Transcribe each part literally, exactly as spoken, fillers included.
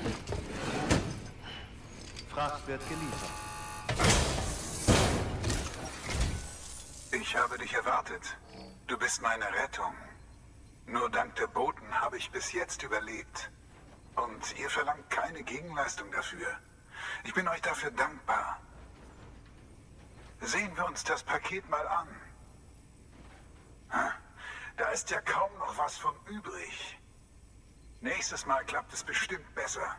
Fracht wird geliefert. Ich habe dich erwartet. Du bist meine Rettung. Nur dank der Boten habe ich bis jetzt überlebt. Und ihr verlangt keine Gegenleistung dafür. Ich bin euch dafür dankbar. Sehen wir uns das Paket mal an. Da ist ja kaum noch was von übrig. Nächstes Mal klappt es bestimmt besser.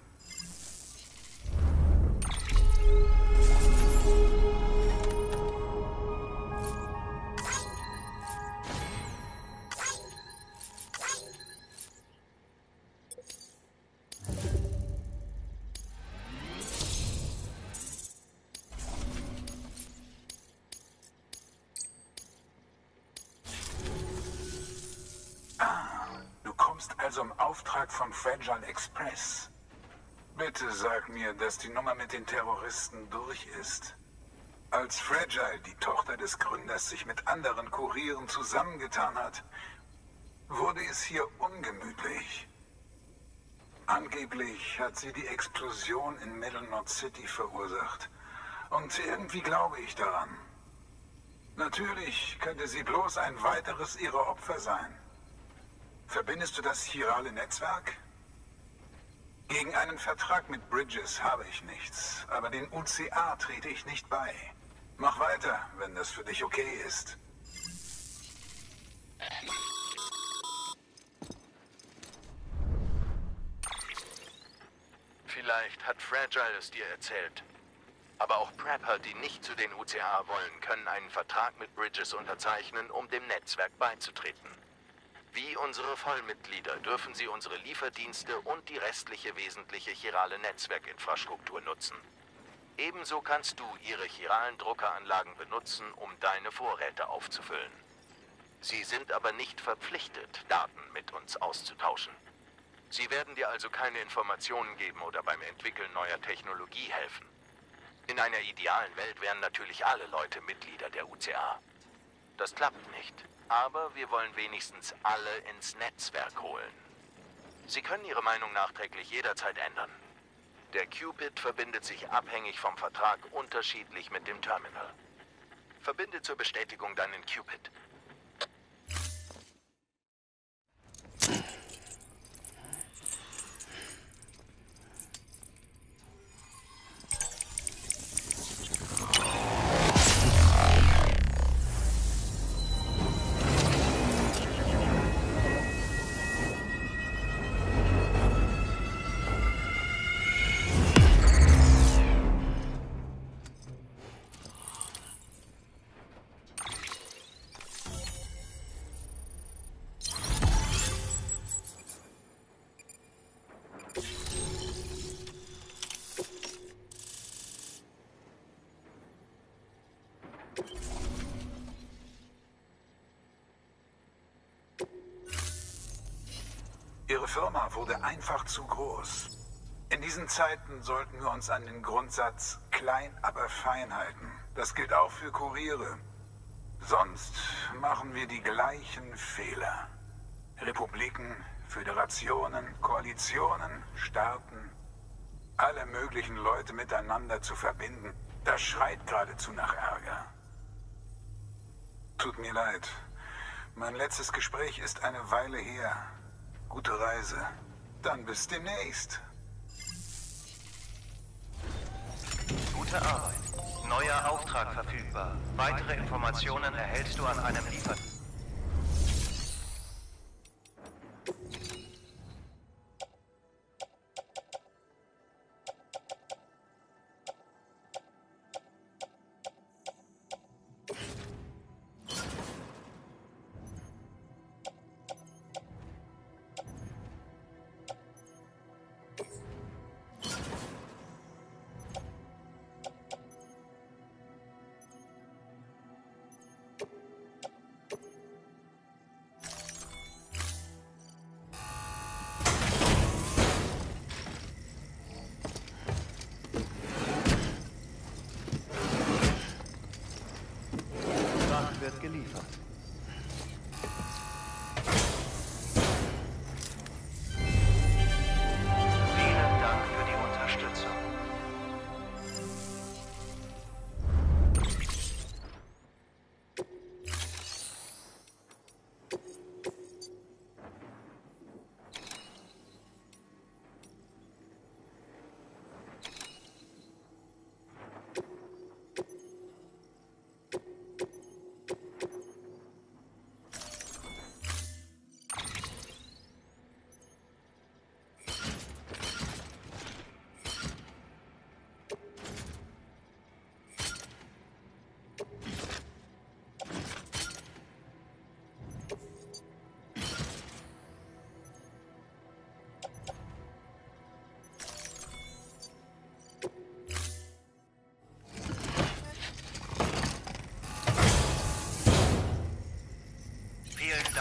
Also im Auftrag von Fragile Express. Bitte sag mir, dass die Nummer mit den Terroristen durch ist. Als Fragile, die Tochter des Gründers, sich mit anderen Kurieren zusammengetan hat, wurde es hier ungemütlich. Angeblich hat sie die Explosion in Middle Knot City verursacht. Und irgendwie glaube ich daran. Natürlich könnte sie bloß ein weiteres ihrer Opfer sein. Verbindest du das chirale Netzwerk? Gegen einen Vertrag mit Bridges habe ich nichts, aber den U C A trete ich nicht bei. Mach weiter, wenn das für dich okay ist. Vielleicht hat Fragile es dir erzählt. Aber auch Prepper, die nicht zu den U C A wollen, können einen Vertrag mit Bridges unterzeichnen, um dem Netzwerk beizutreten. Wie unsere Vollmitglieder dürfen sie unsere Lieferdienste und die restliche wesentliche chirale Netzwerkinfrastruktur nutzen. Ebenso kannst du ihre chiralen Druckeranlagen benutzen, um deine Vorräte aufzufüllen. Sie sind aber nicht verpflichtet, Daten mit uns auszutauschen. Sie werden dir also keine Informationen geben oder beim Entwickeln neuer Technologie helfen. In einer idealen Welt wären natürlich alle Leute Mitglieder der U C A. Das klappt nicht. Aber wir wollen wenigstens alle ins Netzwerk holen. Sie können Ihre Meinung nachträglich jederzeit ändern. Der Cupid verbindet sich abhängig vom Vertrag unterschiedlich mit dem Terminal. Verbinde zur Bestätigung deinen Cupid. Ihre Firma wurde einfach zu groß. In diesen Zeiten sollten wir uns an den Grundsatz klein, aber fein halten. Das gilt auch für Kuriere. Sonst machen wir die gleichen Fehler. Republiken, Föderationen, Koalitionen, Staaten, alle möglichen Leute miteinander zu verbinden, das schreit geradezu nach Ärger. Tut mir leid. Mein letztes Gespräch ist eine Weile her. Gute Reise. Dann bis demnächst. Gute Arbeit. Neuer Auftrag verfügbar. Weitere Informationen erhältst du an einem Liefer... wird geliefert. Vielen Dank für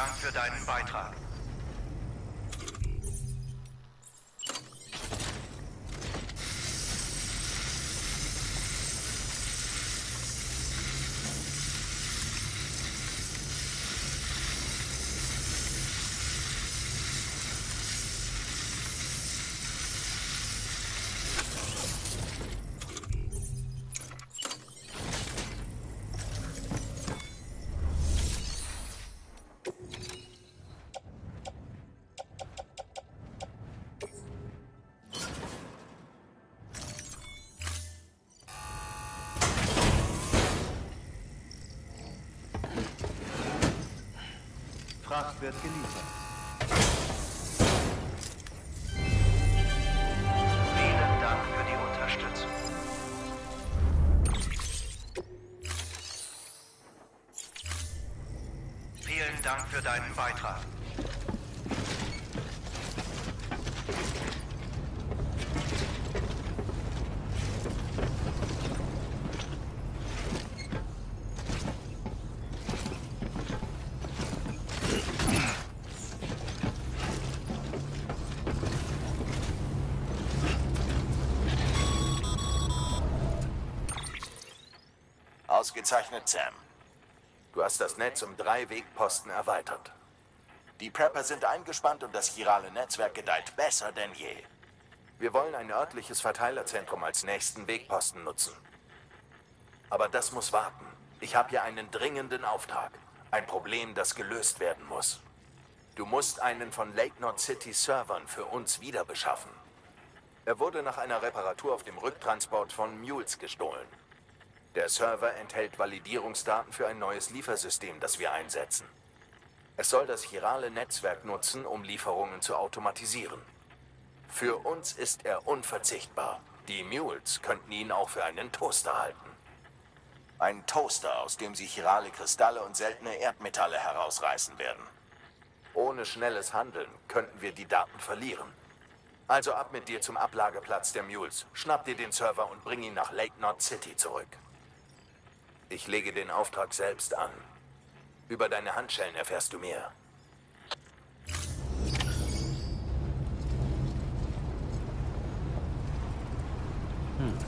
Dank für deinen Beitrag. Fracht wird geliefert. Vielen Dank für die Unterstützung. Vielen Dank für deinen Beitrag. Ausgezeichnet, Sam. Du hast das Netz um drei Wegposten erweitert. Die Prepper sind eingespannt und das chirale Netzwerk gedeiht besser denn je. Wir wollen ein örtliches Verteilerzentrum als nächsten Wegposten nutzen. Aber das muss warten. Ich habe hier einen dringenden Auftrag. Ein Problem, das gelöst werden muss. Du musst einen von Lake Knot City Servern für uns wieder beschaffen. Er wurde nach einer Reparatur auf dem Rücktransport von Mules gestohlen. Der Server enthält Validierungsdaten für ein neues Liefersystem, das wir einsetzen. Es soll das chirale Netzwerk nutzen, um Lieferungen zu automatisieren. Für uns ist er unverzichtbar. Die Mules könnten ihn auch für einen Toaster halten. Ein Toaster, aus dem sie chirale Kristalle und seltene Erdmetalle herausreißen werden. Ohne schnelles Handeln könnten wir die Daten verlieren. Also ab mit dir zum Ablageplatz der Mules. Schnapp dir den Server und bring ihn nach Lake Knot City zurück. Ich lege den Auftrag selbst an. Über deine Handschellen erfährst du mehr. Hm.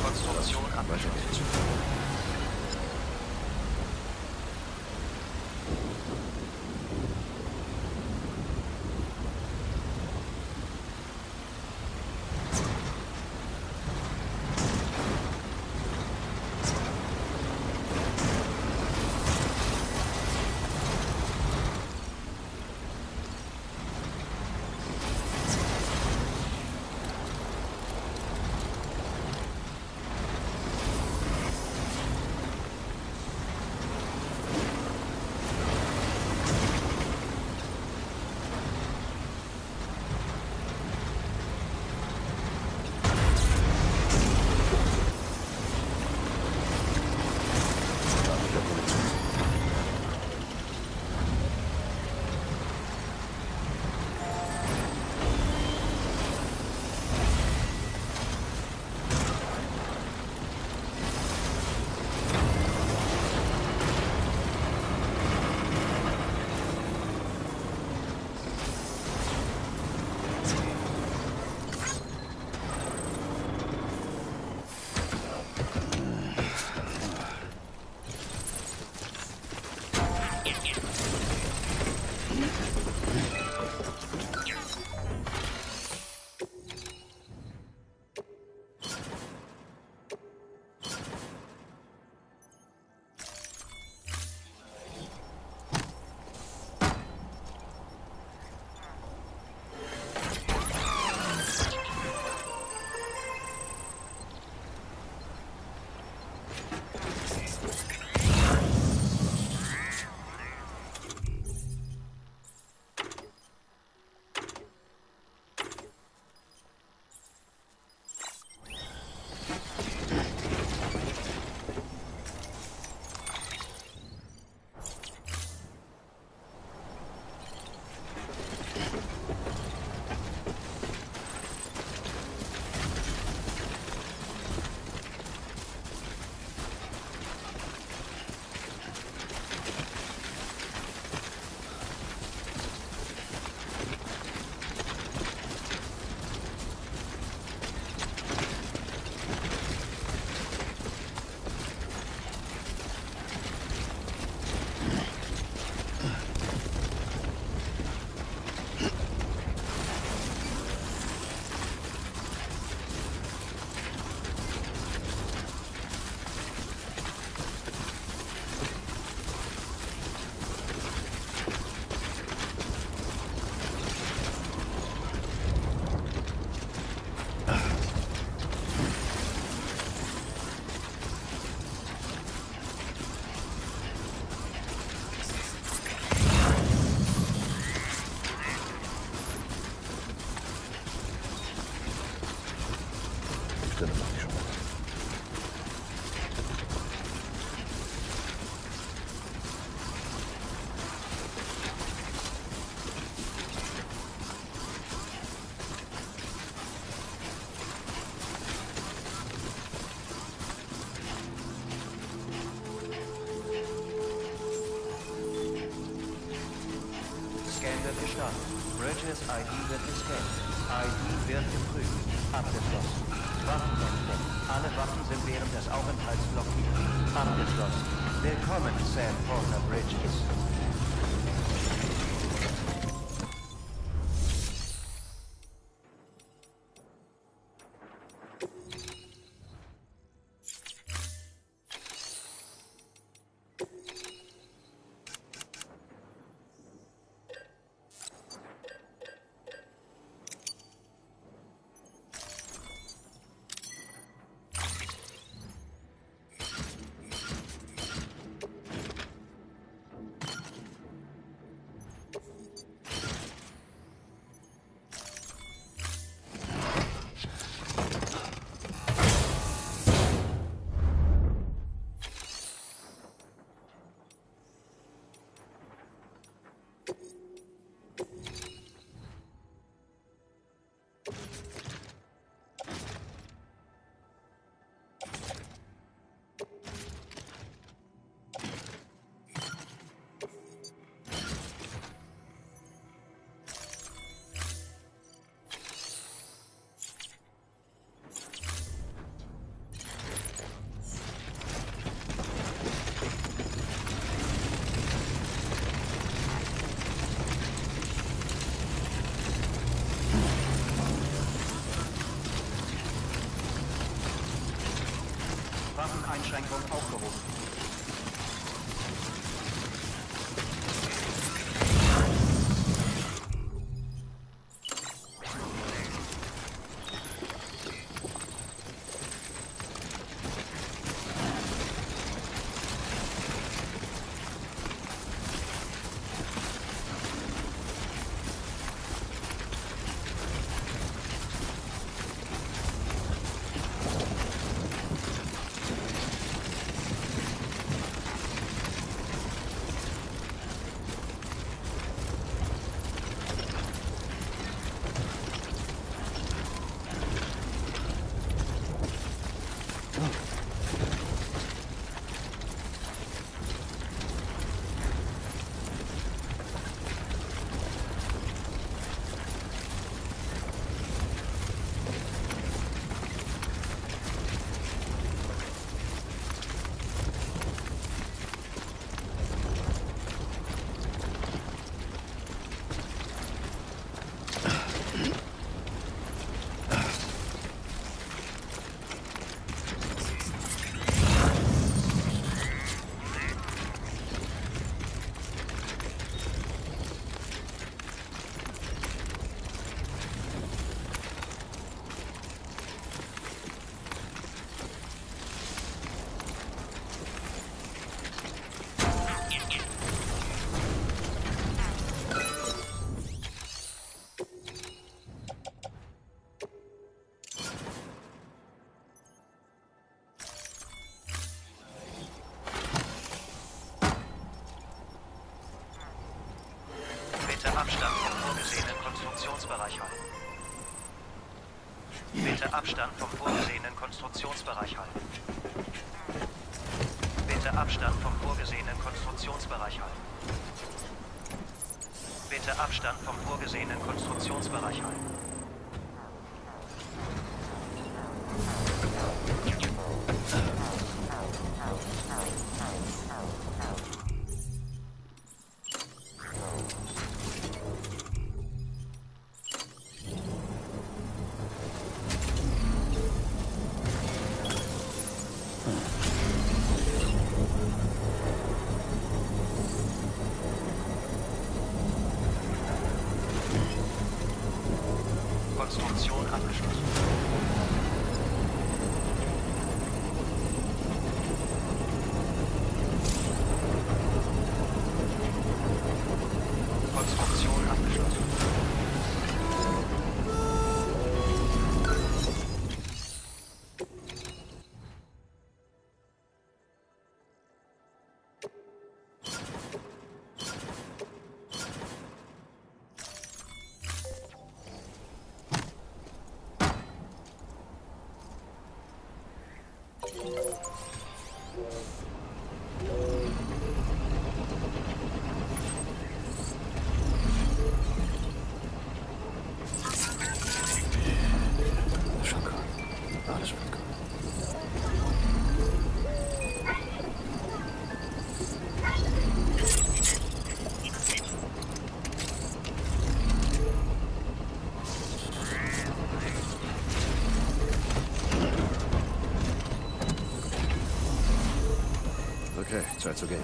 Konstruktion abgeschlossen. Bridges I D wird gescannt. I D wird geprüft. Abgeschlossen. Waffen entdeckt. Alle Waffen sind während des Aufenthalts blockiert. Abgeschlossen. Willkommen, Sam Porter Bridges. Waffeneinschränkung aufgehoben. Abstand vom vorgesehenen Konstruktionsbereich halten. Bitte Abstand vom vorgesehenen Konstruktionsbereich halten. Bitte Abstand vom vorgesehenen Konstruktionsbereich halten. Bitte Abstand vom vorgesehenen Konstruktionsbereich halten. Konstruktion abgeschlossen. Konstruktion abgeschlossen. Schon gut. Alles wird gut. Okay, Zeit zu gehen.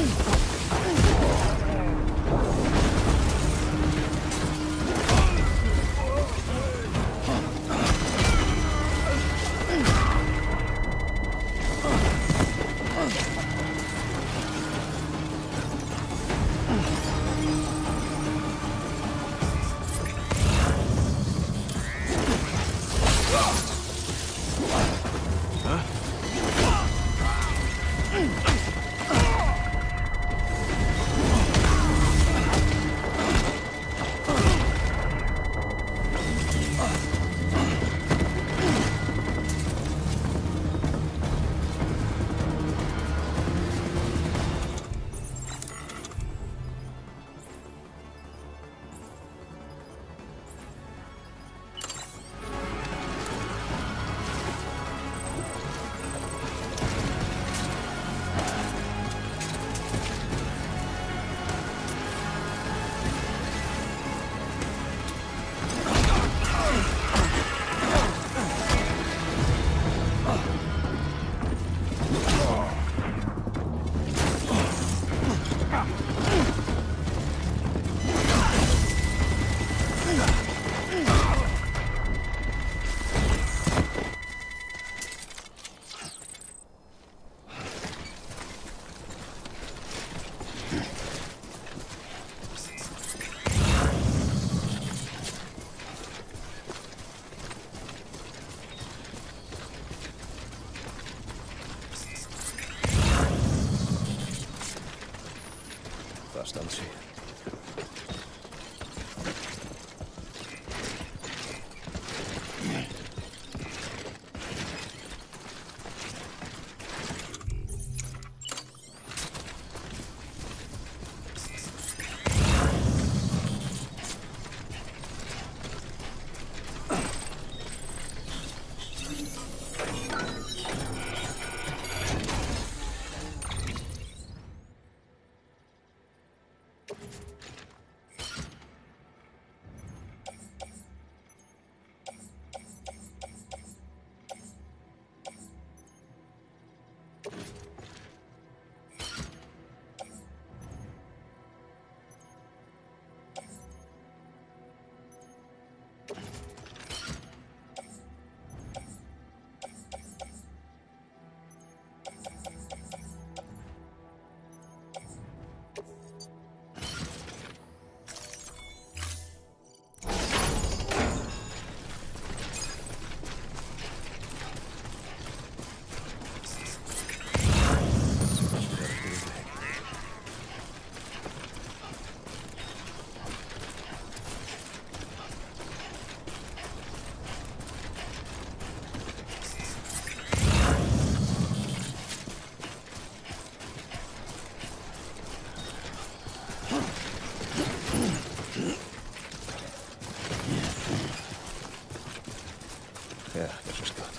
Fast am Ziel. Ja, das ist gut.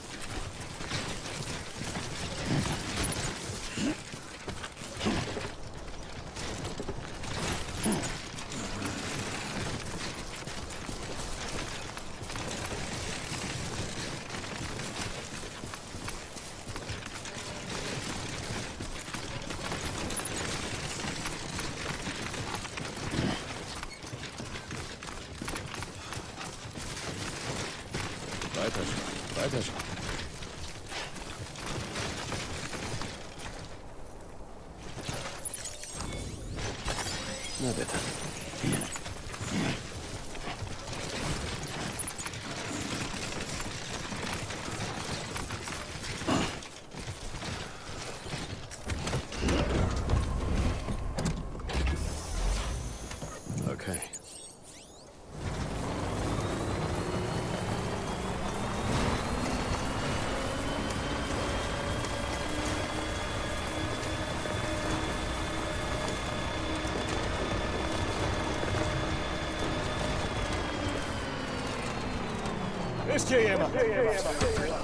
Weiterschauen, weiterschauen. Na bitte. Okay. Ist hier jemand? Ist hier jemand?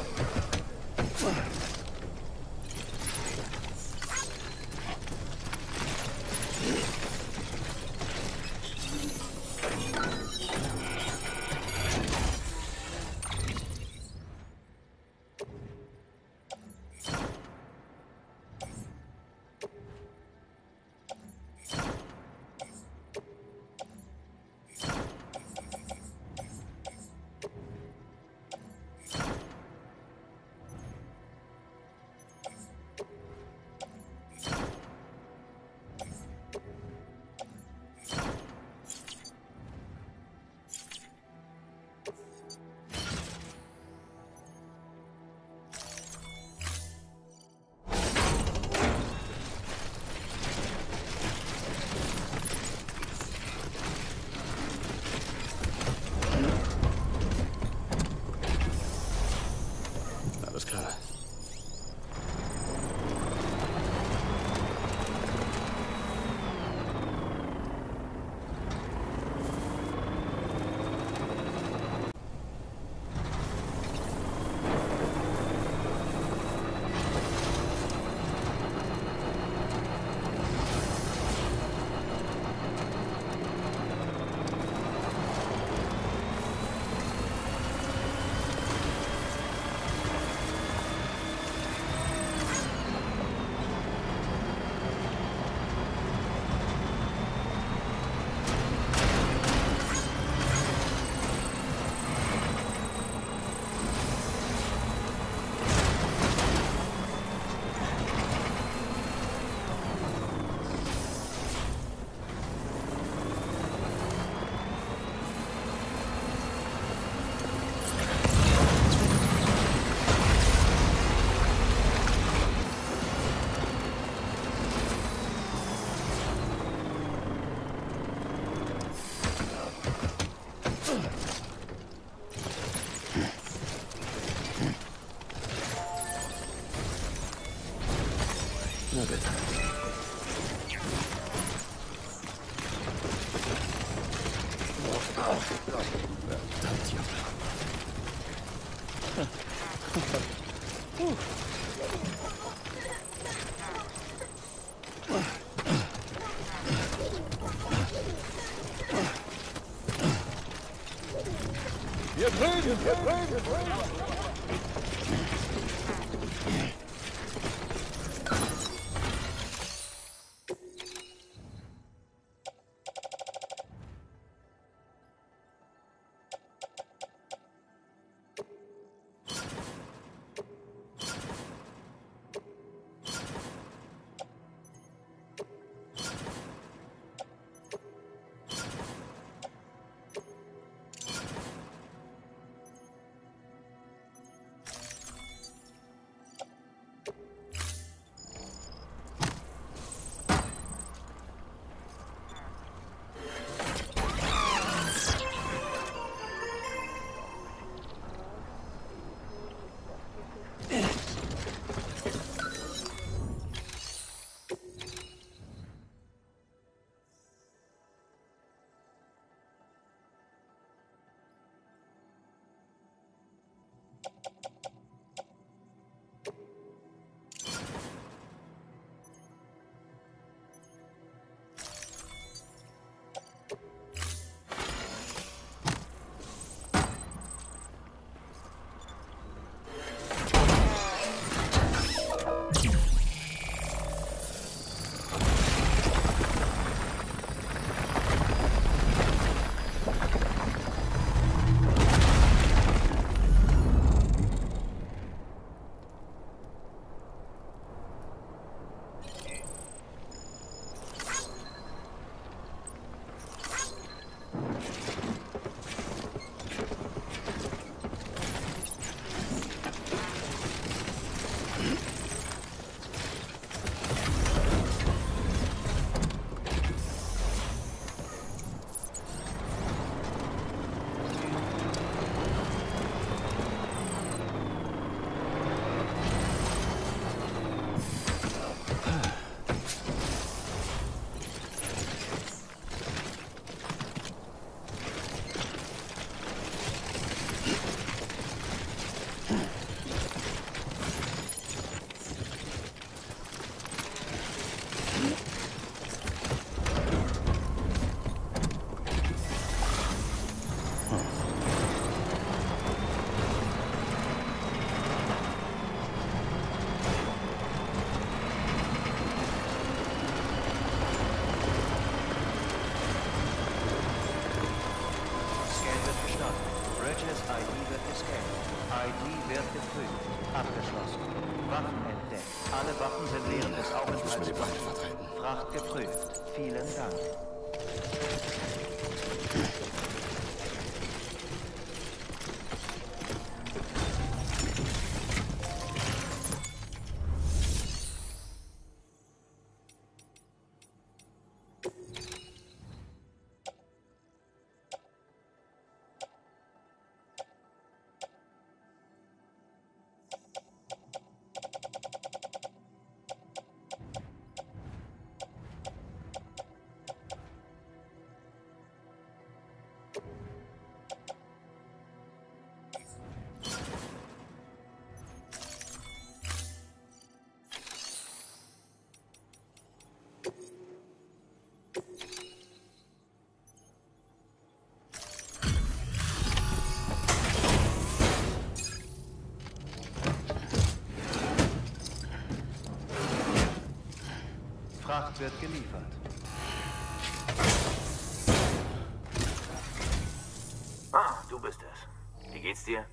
geschlossen. Verdammt, Junge. Wir drüben, wir drüben, wir drüben. Alle Waffen sind während des Aufenthalts. Fracht geprüft. Vielen Dank. Fracht wird geliefert. Ah, du bist es. Wie geht's dir?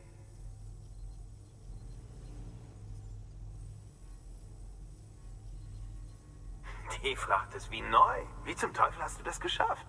Die Fracht ist wie neu. Wie zum Teufel hast du das geschafft?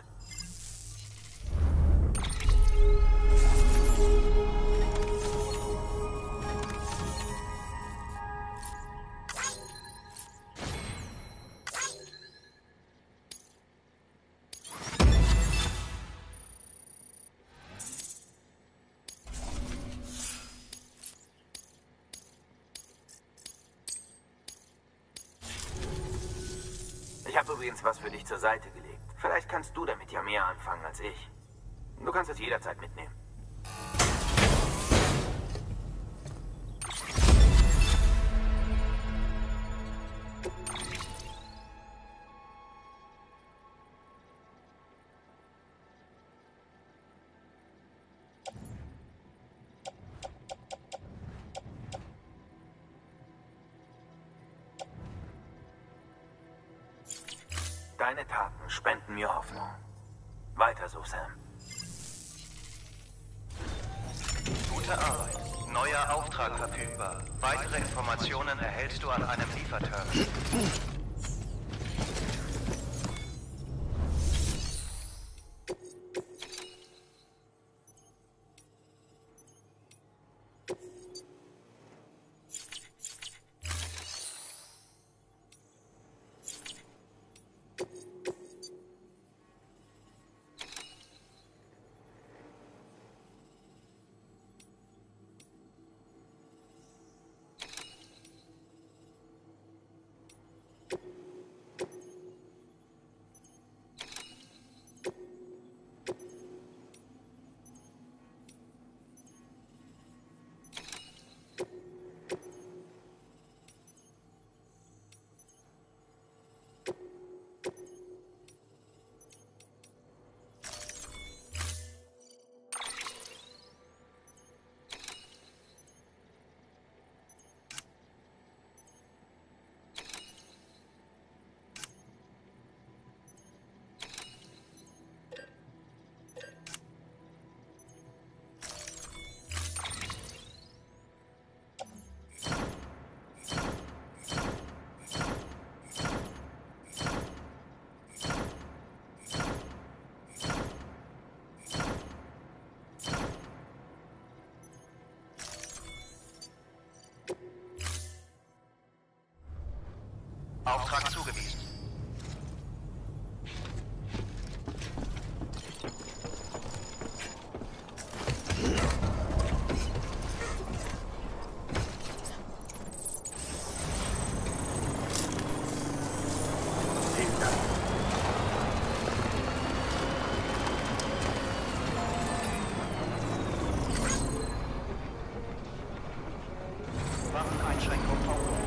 Ich habe übrigens was für dich zur Seite gelegt. Vielleicht kannst du damit ja mehr anfangen als ich. Du kannst es jederzeit mitnehmen. Deine Taten spenden mir Hoffnung. Weiter so, Sam. Gute Arbeit. Neuer Auftrag verfügbar. Weitere Informationen erhältst du an einem Lieferterminal. Auftrag zugewiesen. Waffeneinschränkung aufgehoben.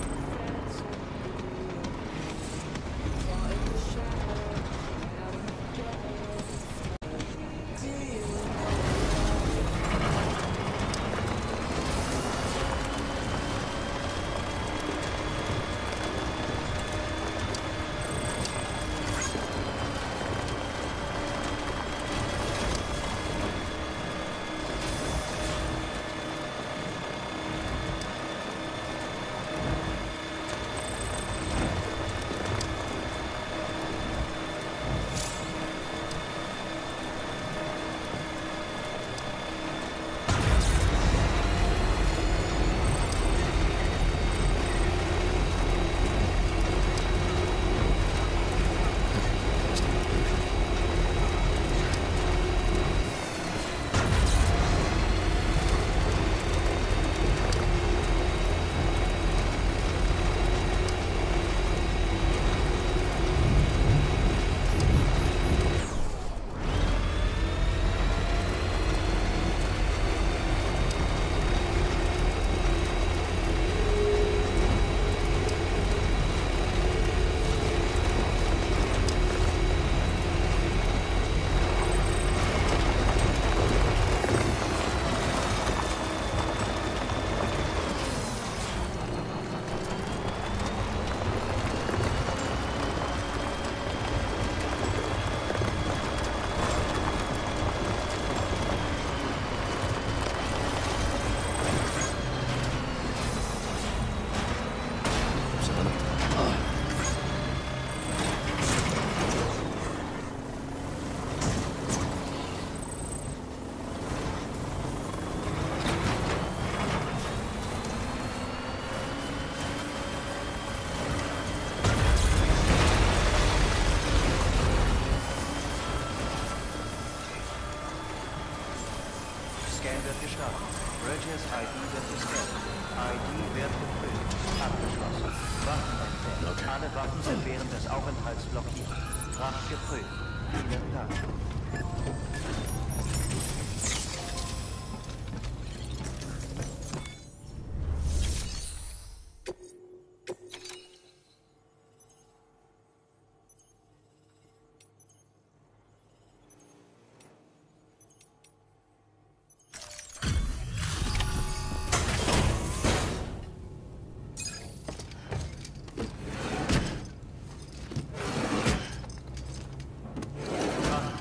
Scan wird gestartet. Bridges I D wird gescannt. I D wird geprüft. Abgeschlossen. Waffen entfernt. Okay. Alle Waffen sind während des Aufenthalts blockiert. Fracht geprüft. Vielen Dank.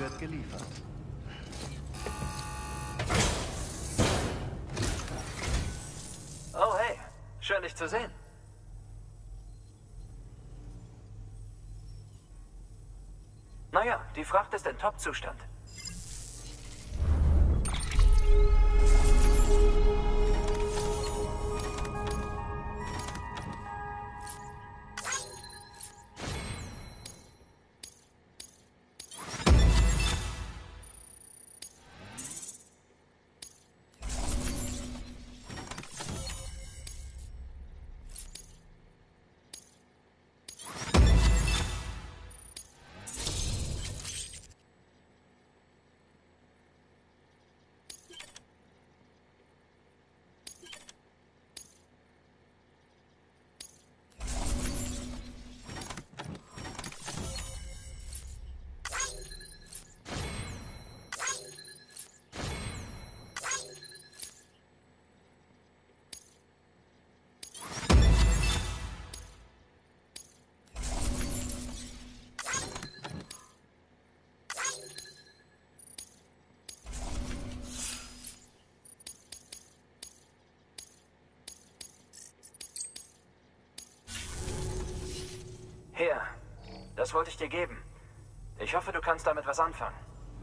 wird geliefert. Oh, hey. Schön, dich zu sehen. Naja, die Fracht ist in Top-Zustand. Hier, das wollte ich dir geben. Ich hoffe, du kannst damit was anfangen.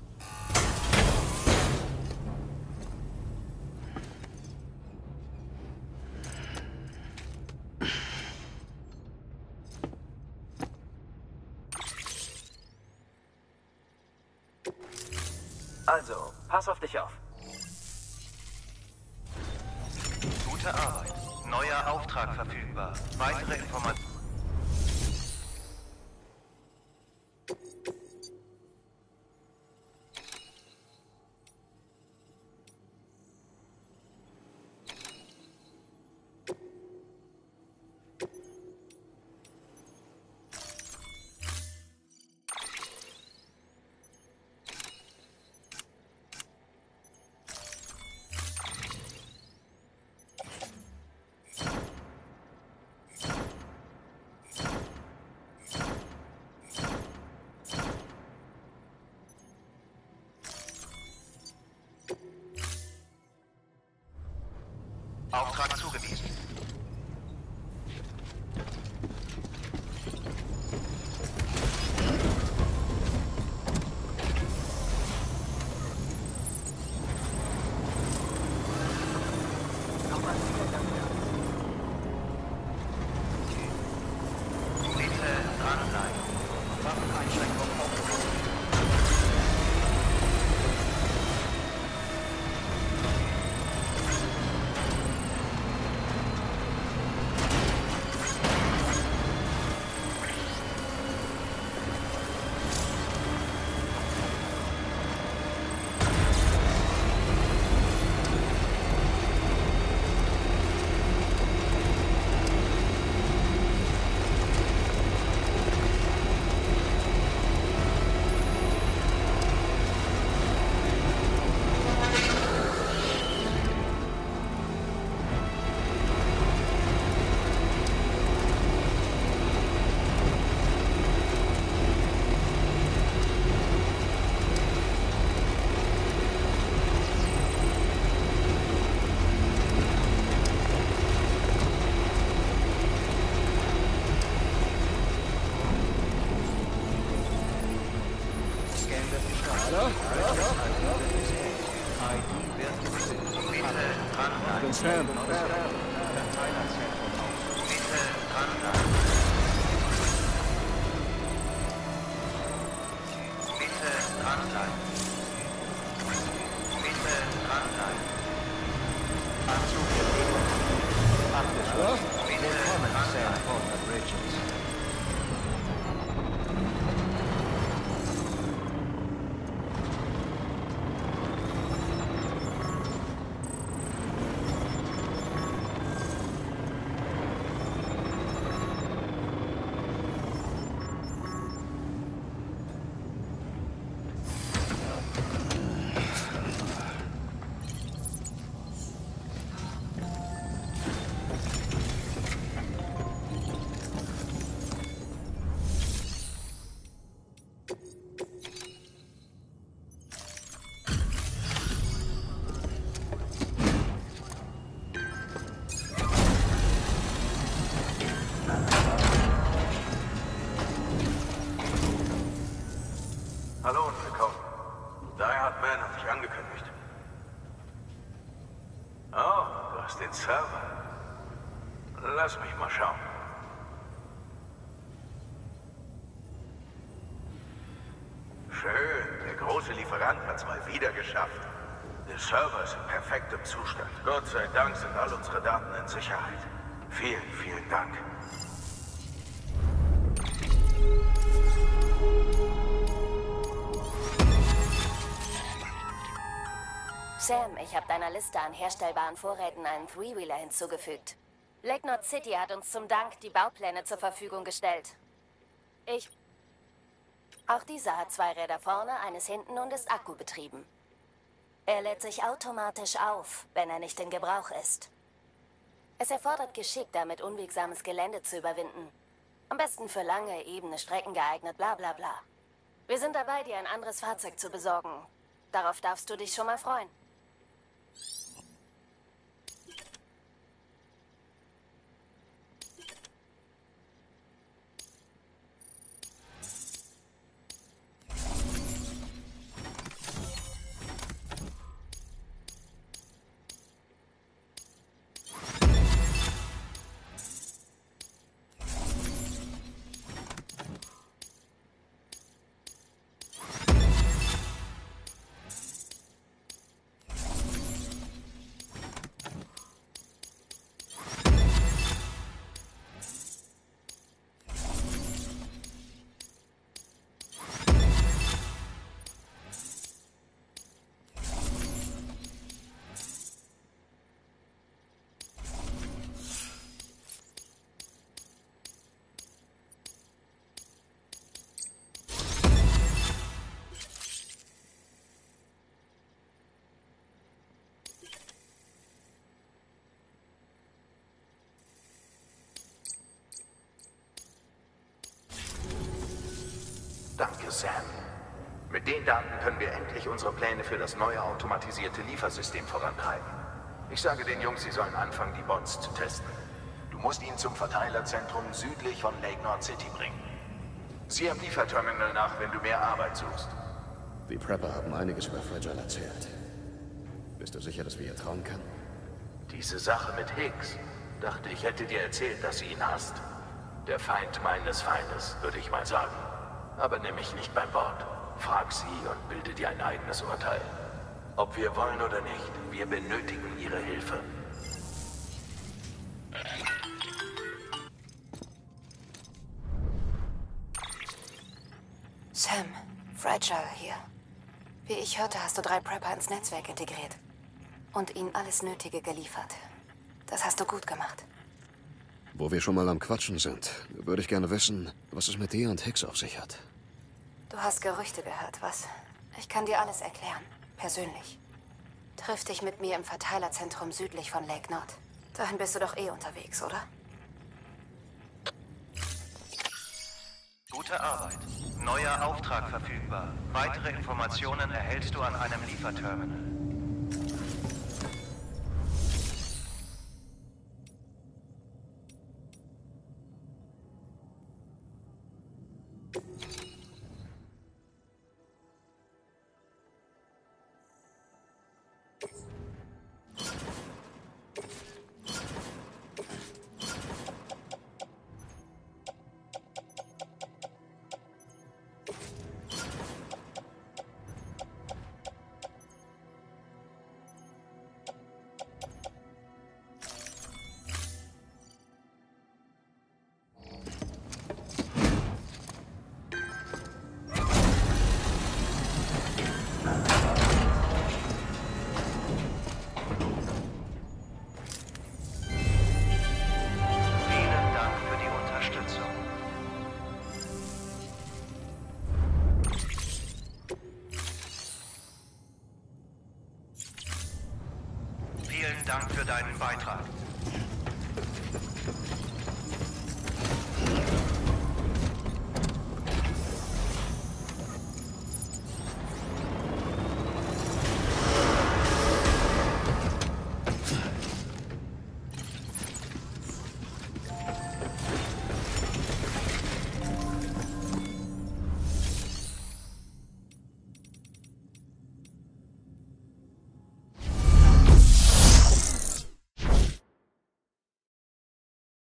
Also, pass auf dich auf. Gute Arbeit. Neuer Auftrag verfügbar. Weitere Informationen. Auftrag zugewiesen. Bitte dranbleiben. Waffeneinschränkung aufgehoben. Sam. Hallo und willkommen. Die Hard Man hat dich angekündigt. Oh, du hast den Server. Lass mich mal schauen. Schön, der große Lieferant hat's mal wieder geschafft. Der Server ist in perfektem Zustand. Gott sei Dank sind all unsere Daten in Sicherheit. Vielen, vielen Dank. Sam, ich habe deiner Liste an herstellbaren Vorräten einen Three-Wheeler hinzugefügt. Lake Knot City hat uns zum Dank die Baupläne zur Verfügung gestellt. Ich... Auch dieser hat zwei Räder vorne, eines hinten und ist akkubetrieben. Er lädt sich automatisch auf, wenn er nicht in Gebrauch ist. Es erfordert Geschick, damit unwegsames Gelände zu überwinden. Am besten für lange, ebene Strecken geeignet, bla bla bla. Wir sind dabei, dir ein anderes Fahrzeug zu besorgen. Darauf darfst du dich schon mal freuen. Danke, Sam. Mit den Daten können wir endlich unsere Pläne für das neue automatisierte Liefersystem vorantreiben. Ich sage den Jungs, sie sollen anfangen, die Bots zu testen. Du musst ihn zum Verteilerzentrum südlich von Lake Knot City bringen. Sieh am Lieferterminal nach, wenn du mehr Arbeit suchst. Die Prepper haben einiges über Fragile erzählt. Bist du sicher, dass wir ihr trauen können? Diese Sache mit Higgs. Dachte, ich hätte dir erzählt, dass sie ihn hasst. Der Feind meines Feindes, würde ich mal sagen. Aber nimm mich nicht beim Wort. Frag sie und bilde dir ein eigenes Urteil. Ob wir wollen oder nicht, wir benötigen ihre Hilfe. Sam, Fragile hier. Wie ich hörte, hast du drei Prepper ins Netzwerk integriert. Und ihnen alles Nötige geliefert. Das hast du gut gemacht. Wo wir schon mal am Quatschen sind, würde ich gerne wissen, was es mit dir und Higgs auf sich hat. Du hast Gerüchte gehört, was? Ich kann dir alles erklären. Persönlich. Triff dich mit mir im Verteilerzentrum südlich von Lake Knot. Dahin bist du doch eh unterwegs, oder? Gute Arbeit. Neuer Auftrag verfügbar. Weitere Informationen erhältst du an einem Lieferterminal. Dank für deinen Beitrag.